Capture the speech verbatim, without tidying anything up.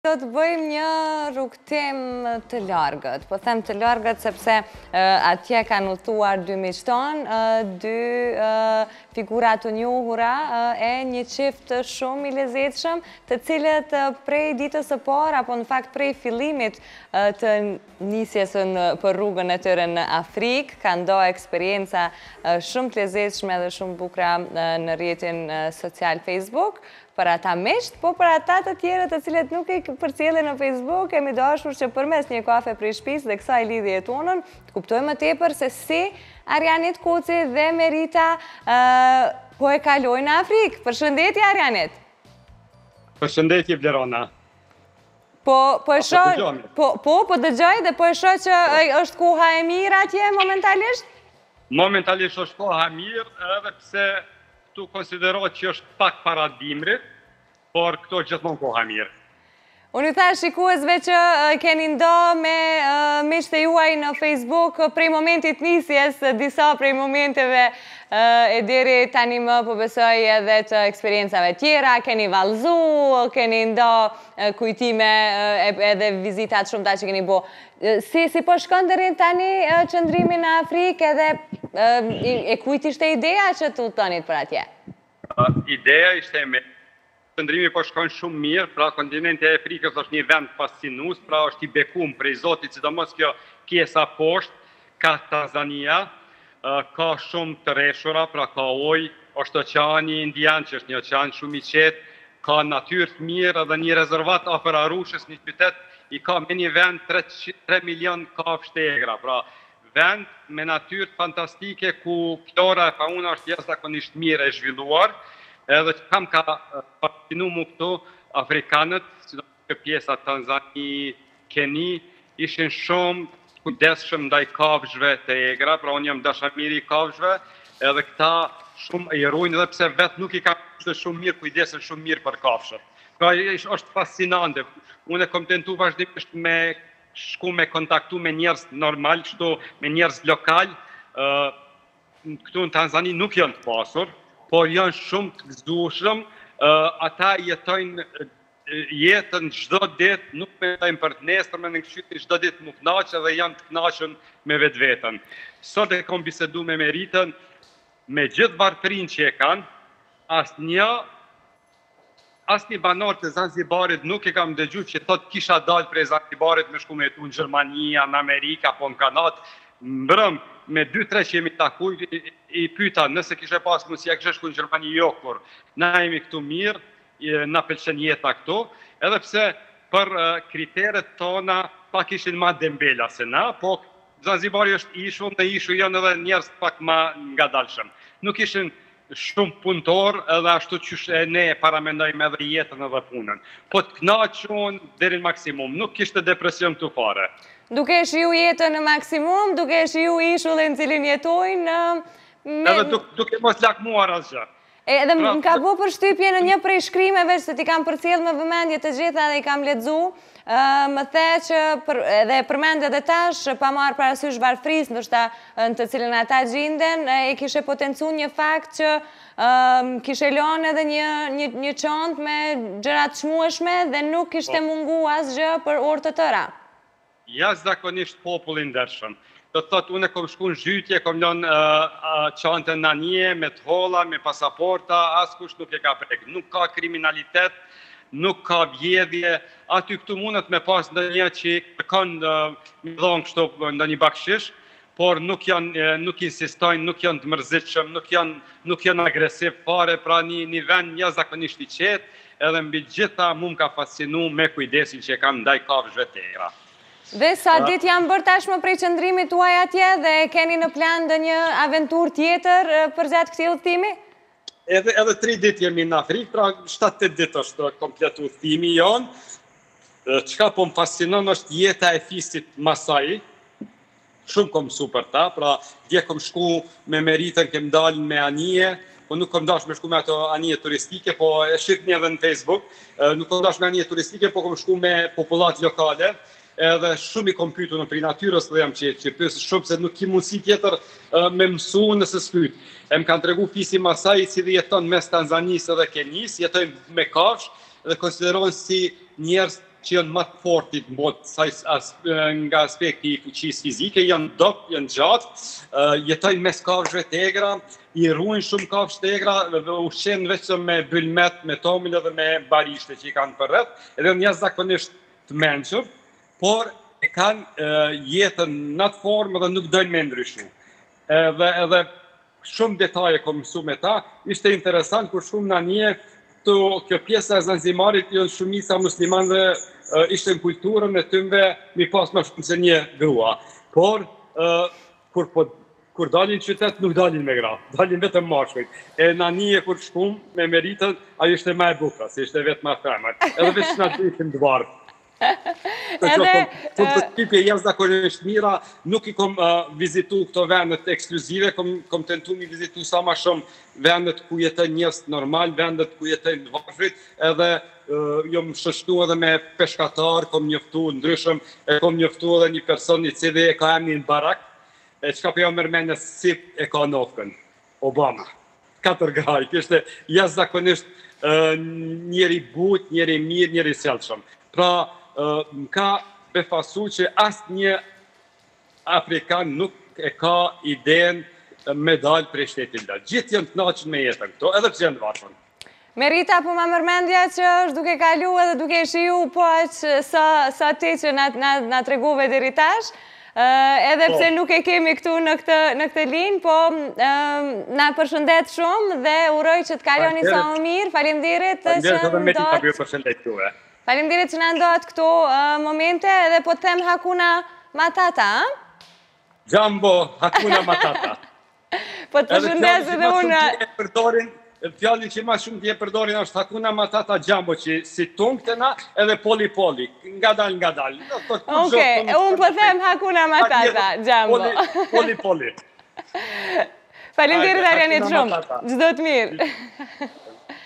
Do të bëjmë një rrugtim të largët, po them të largët sepse atje kanë udhëtuar dy miq tonë, dy figura të njohura e një çift shumë i lezetshëm, të cilët prej ditës së parë apo në fakt prej fillimit të nisjes për rrugën e tyre në Afrikë, kanë ndonë eksperienca shumë të lezetshme dhe shumë bukura në rrjetin social Facebook. Për ata miqt, po për ata të tjerë të cilët nuk i përcjellin në Facebook, kemi dashur që përmes një kafe prej shtëpisë dhe kësaj lidhje tonën, të kuptojmë më tepër se si Arianit Koci dhe Merita po e kalojnë në Afrikë. Përshëndetje Arianit. Përshëndetje Blerona. Po po e shoh, po po po dëgjoj dhe po e shoh që është koha e mirë atje momentalisht? Momentalisht është koha e mirë, edhe pse tu konsiderohet që është pak para dimrit, por këto gjithmonë koha mirë. Unë i thash shikuesve që keni ndo me miqtë e juaj në Facebook prej momentit nisjes, disa prej momenteve e deri tani më po besoj edhe të eksperiencave tjera, keni vallëzu, keni ndo kujtime edhe vizitat shumëta që keni bo. Si, si po shkon deri tani qëndrimi në Afrikë edhe e kujt ishte ideja që të udhëtonit për atje? Ideja ishte me qëndrimi po shkon shumë mirë, pra kontinenti e Afrikës është një vend fascinues, pra është i bekum prej Zotit, sidomos kjo pjesa poshtë, ka Tanzania, ka shumë të rreshura, pra ka ujë, është oqeani Indian, që është një oqean shumë i qetë, ka natyrë të mirë edhe një rezervat afër Arushës, një qytet i ka me një vend tre milion kafshë të egra, pra vend me natyrë fantastike ku flora e fauna është jashtëzakonisht mirë e zhvilluar, edhe që kam ka fascinu mu këtu Afrikanët, si do të pjesa Tanzani, Keni, ishin shumë kujdesshëm ndaj kafshëve të egra, pra unë jam dashamiri i kafshëve, edhe këta shumë i ruajnë edhe pse vetë nuk i ka shumë mirë, kujdesen shumë mirë për kafshët. Pra është fascinante. Unë e kom tentu vazhdimisht me shku me kontaktu me njerëz normal, kështu me njerëz lokal, këtu në Tanzani nuk janë të pasur, por janë shumë të gëzueshëm, ata jetojnë jetën çdo ditë, nuk mendojnë për të nesërmen, në kështu çdo ditë më kënaqen dhe janë të kënaqur me vetveten. Sot e kam bisedu me Meritën, me gjithë varfërinë që e kanë, asnjë asnjë banor të Zanzibarit nuk e kam dëgjuar që thotë kisha dalë prej Zanzibarit me shku me jetu në Gjermani, në Amerikë apo në Kanadë. Mbrëm, me dy tre që jemi takuj, i pyta, nëse kishe pas mundësi, a kishe shku në Gjermani, jo kur. Na jemi këtu mirë, na pëlqen jeta këtu, edhe pse për kriteret tona pak ishin ma dembela se na, po Zanzibari është ishu, në ishu janë edhe njerëz pak ma ngadalshëm. Nuk ishin shumë punëtor edhe ashtu që ne paramendojmë edhe jetën edhe punën. Po të kënaqur deri në maksimum, nuk kishte depresion këtu fare. Duke shiju jetën në maksimum, duke shiju ishullin cilin jetojnë... Edhe duke mos lakmuar asgjë. Edhe më ka bo për shtypje në një prej shkrimeve që ti kam përcjell me vëmendje të gjitha dhe i kam lexu, më the që edhe përmend edhe tash, pa marrë parasysh varfërisë ndoshta në të cilën ata gjinden, e kishe potencu një fakt që kishe lënë edhe një çantë me gjëra të çmueshme dhe nuk kishte mungu asgjë për orë të tëra. Jashtëzakonisht popull i ndershëm. Do të thotë, unë e kom shku në zhytje, kom lënë çantën në anije, me të holla, me pasaporta, askush nuk e ka prek. Nuk ka kriminalitet, nuk ka vjedhje. Aty këtu mundet me pas ndonjë që kërkon me dhon kështu ndonjë bakshish, por nuk janë, nuk insistojnë, nuk janë të mërzitshëm, nuk janë, nuk janë agresiv fare, pra një, një vend jashtëzakonisht i qetë, edhe mbi gjitha mu më ka fascinu me kujdesin që e kam ndaj kafshëve të tjera. Dhe sa ditë janë bërë tashmë prej qëndrimit tuaj atje dhe keni në plan dhe një aventur tjetër për gjatë këtij udhëtimi? Edhe, edhe tri ditë jemi në Afrikë, pra shtatë ditë është komplet udhëtimi jonë. Çka po më fascinon është jeta e fisit Masai. Shumë kom mësu për ta, pra dje kom shku me Meritën, kem dalë me anije, po nuk kom dash me shku me ato anije turistike, po e shikni edhe në Facebook, nuk kom dash me anije turistike, po kom shku me popullat lokale. Edhe shumë i kom pytu në prej natyrës dhe jam që pyesë shumë se nuk ki mundësi tjetër me mësu nëse s'pyt. E më kanë tregu fisi Masai si dhe jeton mes Tanzanisë dhe Kenisë, jetojnë me kafshë dhe konsiderohen si njerëz që janë më të fortit nga aspekti i fuqisë fizike, janë dop, janë gjatë, jetojnë mes kafshëve të egra, i ruajnë shumë kafshë të egra, ushqen vetëm me bylmet, me tomil edhe me barishte që i kanë përreth, edhe janë jashtëzakonisht të mençur, por e kanë jetën në atë formë dhe nuk dojnë me ndryshu. Edhe, edhe shumë detaje kom mësu me ta, ishte interesant kur shumë në një, të kjo pjesa e Zanzibarit, jo shumica muslimanëve ishte në kulturën e tymve mi pas më shumë se një grua. Por, kur, po, kur dalin qytet, nuk dalin me gra, dalin vetëm mashkujt. E në një kur shkum me meritën, ajo ishte ma e bukra, se ishte vetë ma femër. Edhe veç në të ishim dëvarë. Edhe... Të përshqipje jashtëzakonisht mira, nuk i kom vizitu këto vendet ekskluzive, kom tentu mi vizitu sa ma shumë vendet ku jetën njerëz normal, vendet ku jetën vazhrit, edhe jom shështu edhe me peshkatar, kom njoftu ndryshëm, e kom njoftu edhe një person i cili e ka emnin Barak, e qka për jo mërmenja si e ka nofkën, Obama. Katër graj, kështë jashtëzakonisht njeri but, njeri mirë, njeri sjellshëm. Pra, më ka befasu që asë një Afrikan nuk e ka ideen me dalë prej shtetit lë. Gjithë janë të knaqën me jetën këto, edhe që janë vashën. Merita, po ma mërmendja që është duke kalu edhe duke shiju, po që sa ti që nga tregove deri tash, edhe pse nuk e kemi këtu në këtë linë, po na përshëndet shumë dhe uroj që të kaloni sa më mirë. Faleminderit që ndot. Faleminderit që na ndot këto momente edhe po të them Hakuna Matata, a? Gjambo, Hakuna Matata. Po të përshëndes edhe unë. Fjallin që ma shumë t'je përdorin është Hakuna Matata Gjambo, që si tungë të na edhe poli-poli, nga dal, nga dal. Oke, unë po them Hakuna Matata Gjambo. Poli-poli. Faleminderit Arjanit shumë, çdo të mirë.